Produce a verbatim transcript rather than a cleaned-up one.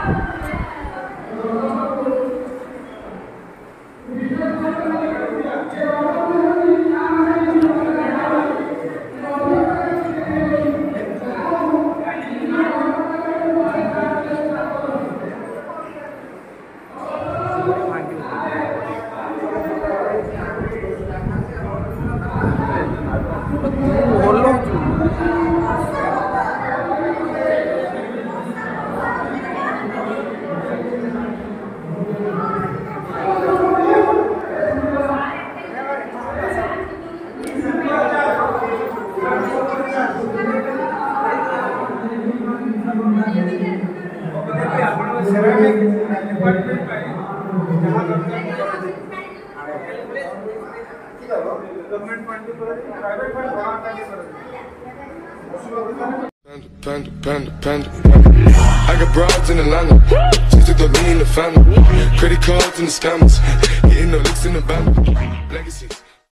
Panda, panda, panda, panda. I got broads in Atlanta, just took the lean in the family. Credit cards and the scammers, getting no licks in the band. Legacies.